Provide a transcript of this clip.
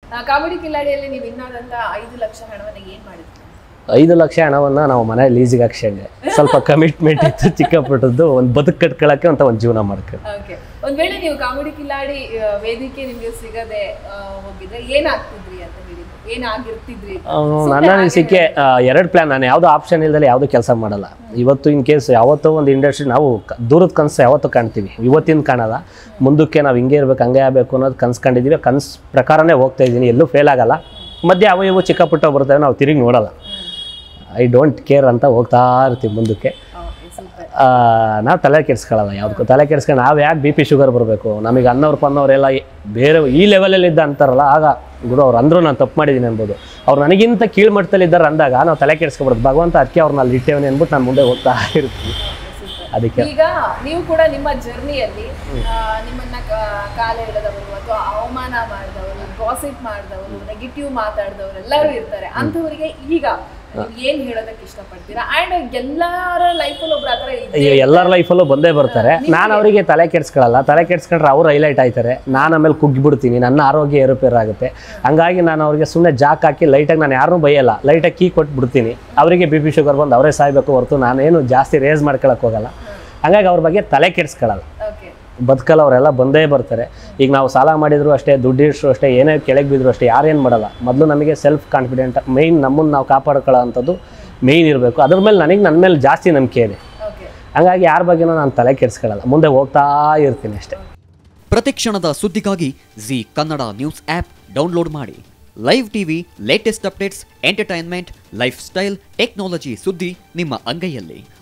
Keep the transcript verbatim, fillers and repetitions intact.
Comedy ಕಿಲಾಡಿಯಲ್ಲಿ ನೀವು ಇನ್ನಾದಂತ ಐದು ಲಕ್ಷ ಹಣವನ್ನು ಏನ್ ಮಾಡಿದ್ರಿ? ಐದು ಲಕ್ಷ ಹಣವನ್ನು ನಾವು ಮನೆ ಲೀಸಿಗೆ ಹಾಕ್ಸ್ಕೊಂಡೆ. ಸ್ವಲ್ಪ ಕಮಿಟ್ಮೆಂಟ್ ಇತ್ತು, ಚಿಕ್ಕ ಪುಟ್ಟದ್ದು ಒಂದು ಬದುಕು ಕಟ್ಕೊಳ್ಳೋಕ್ಕೆ ಅಂತ ಒಂದು ಜೀವನ ಮಾಡ್ಕೊಂಡು. ಓಕೆ, ಒಂದ್ ವೇಳೆ ನೀವು ಕಾಮಿಡಿ ಕಿಲಾಡಿ ವೇದಿಕೆ ನಿಮಗೆ ಸಿಗದೆ ಹೋಗಿದ್ರೆ ಏನಾಗ್ತಿದ್ರಿ ಅಂತ ಹೇಳಿ, ಏನಾಗಿರ್ತಿದ್ರಿ? ನನ್ನ ಅನಿಸಿಕೆ ಎರಡು ಪ್ಲಾನ್. ನಾನು ಯಾವುದೋ ಆಪ್ಷನ್ ಇಲ್ದಲೆ ಯಾವುದೂ ಕೆಲಸ ಮಾಡಲ್ಲ. ಇವತ್ತು ಇನ್ ಕೇಸ್ ಯಾವತ್ತೋ ಒಂದು ಇಂಡಸ್ಟ್ರಿ ನಾವು ದೂರದ ಕನಸು ಯಾವತ್ತೂ ಕಾಣ್ತೀವಿ, ಇವತ್ತಿನ ಕಾಣಲ್ಲ. ಮುಂದಕ್ಕೆ ನಾವು ಹಿಂಗೆ ಇರ್ಬೇಕು, ಹಂಗೆ ಆಗಬೇಕು ಅನ್ನೋದು ಕನಸು ಕಂಡಿದ್ದೀವಿ. ಕನಸು ಪ್ರಕಾರನೇ ಹೋಗ್ತಾ ಇದ್ದೀನಿ, ಎಲ್ಲೂ ಫೇಲ್ ಆಗಲ್ಲ. ಮಧ್ಯೆ ಅವು ಇವು ಚಿಕ್ಕ ಪುಟ್ಟ ಬರ್ತವೆ, ನಾವು ತಿರುಗಿ ನೋಡಲ್ಲ. ಐ ಡೋಂಟ್ ಕೇರ್ ಅಂತ ಹೋಗ್ತಾ ಇರ್ತೀವಿ ಮುಂದಕ್ಕೆ. ನಾವು ತಲೆ ಕೆಡಿಸ್ಕೊಳ್ಳಲ್ಲ ಯಾವುದಕ್ಕೂ. ತಲೆ ಕೆಡಿಸ್ಕೊಂಡು ನಾವು ಯಾಕೆ ಬಿ ಪಿ ಶುಗರ್ ಬರಬೇಕು? ನಮಗೆ ಅನ್ನೋರು ಪನ್ನೋರೆಲ್ಲ ಬೇರೆ ಈ ಲೆವೆಲಲ್ಲಿ ಇದ್ದ ಅಂತಾರಲ್ಲ, ಆಗ ಗುರು ಅವ್ರು ಅಂದರೂ ನಾನು ತಪ್ಪು ಮಾಡಿದ್ದೀನಿ ಅನ್ಬೋದು. ಅವ್ರು ನನಗಿಂತ ಕೀಳ್ಮಟ್ಟದಲ್ಲಿದ್ದಾರೆ ಅಂದಾಗ ನಾವು ತಲೆ ಕೆಡಿಸ್ಕೊಬಾರ್ದು. ಭಗವಂತ ಅದಕ್ಕೆ ಅವ್ರು ನಾನು ಇಟ್ಟೇವನಿ ಅಂದ್ಬಿಟ್ಟು ನಾನು ಮುಂದೆ ಹೋಗ್ತಾ ಇರ್ತೀನಿ. ಅದಕ್ಕೆ ಈಗ ನೀವು ಕೂಡ ನಿಮ್ಮ ಜರ್ನಿಯಲ್ಲಿ ನಿಮ್ಮನ್ನ ಕಾಲ ಎಳೆದವರು ಅಥವಾ ಅವಮಾನ ಮಾಡಿದವರು, ಗಾಸಿಪ್ ಮಾಡಿದವರು, ನೆಗೆಟಿವ್ ಮಾತಾಡಿದವರು ಎಲ್ಲರೂ ಇರ್ತಾರೆ. ಅಂಥವರಿಗೆ ಈಗ ಏನ್ ಹೇಳೋದಕ್ಕೆ ಇಷ್ಟಪಡ್ತೀರಾ? ಅಂಡ್ ಎಲ್ಲರ ಲೈಫಲ್ಲೂ ಒಬ್ರು ಆತರ ಎಲ್ಲರ ಲೈಫಲ್ಲೂ ಬಂದೇ ಬರ್ತಾರೆ. ನಾನು ಅವರಿಗೆ ತಲೆ ಕೆಡಿಸ್ಕೊಳ್ಳಲ್ಲ. ತಲೆ ಕೆಡಿಸ್ಕೊಂಡ್ರೆ ಅವ್ರು ಹೈಲೈಟ್ ಆಯ್ತಾರೆ, ನಾನು ಆಮೇಲೆ ಕುಗ್ಗಿಬಿಡ್ತೀನಿ, ನನ್ನ ಆರೋಗ್ಯ ಏರುಪೇರಾಗುತ್ತೆ. ಹಂಗಾಗಿ ನಾನು ಅವ್ರಿಗೆ ಸುಮ್ಮನೆ ಜಾಕ್ ಹಾಕಿ ಲೈಟಾಗಿ ನಾನು ಯಾರನ್ನೂ ಬೈಯಲ್ಲ, ಲೈಟಾಗಿ ಕೀ ಕೊಟ್ಬಿಡ್ತೀನಿ. ಅವರಿಗೆ ಬಿ ಪಿ ಶುಗರ್ ಬಂದು ಅವರೇ ಸಾಯ್ಬೇಕು ಹೊರತು ನಾನೇನು ಜಾಸ್ತಿ ರೇಸ್ ಮಾಡ್ಕೊಳಕ್ಕೆ ಹೋಗಲ್ಲ. ಹಂಗಾಗಿ ಅವ್ರ ಬಗ್ಗೆ ತಲೆ ಕೆಡಿಸ್ಕೊಳ್ಳಲ್ಲ. ಬದುಕಲ್ಲ, ಅವರೆಲ್ಲ ಬಂದೇ ಬರ್ತಾರೆ. ಈಗ ನಾವು ಸಾಲ ಮಾಡಿದ್ರು ಅಷ್ಟೇ, ದುಡ್ಡಿದ್ರು ಅಷ್ಟೇ, ಏನೇ ಕೆಳಗೆ ಬಿದ್ದರೂ ಅಷ್ಟೇ, ಯಾರೇನು ಮಾಡಲ್ಲ. ಮೊದಲು ನಮಗೆ ಸೆಲ್ಫ್ ಕಾನ್ಫಿಡೆಂಟ್ ಮೇಯ್ನ್, ನಮ್ಮನ್ನು ನಾವು ಕಾಪಾಡ್ಕೊಳ್ಳೋ ಅಂಥದ್ದು ಮೇಯ್ನ್ ಇರಬೇಕು. ಅದ್ರ ಮೇಲೆ ನನಗೆ ನನ್ನ ಮೇಲೆ ಜಾಸ್ತಿ ನಂಬಿಕೆ ಇದೆ. ಹಂಗಾಗಿ ಯಾರ ಬಗ್ಗೆನೂ ನಾನು ತಲೆ ಕೆಡಿಸ್ಕೊಳ್ಳಲ್ಲ, ಮುಂದೆ ಹೋಗ್ತಾ ಇರ್ತೀನಿ ಅಷ್ಟೇ. ಪ್ರತಿಕ್ಷಣದ ಸುದ್ದಿಗಾಗಿ Zee Kannada news app download ಮಾಡಿ. Live TV, latest updates, entertainment, lifestyle, technology ಸುದ್ದಿ ನಿಮ್ಮ ಅಂಗೈಯಲ್ಲಿ.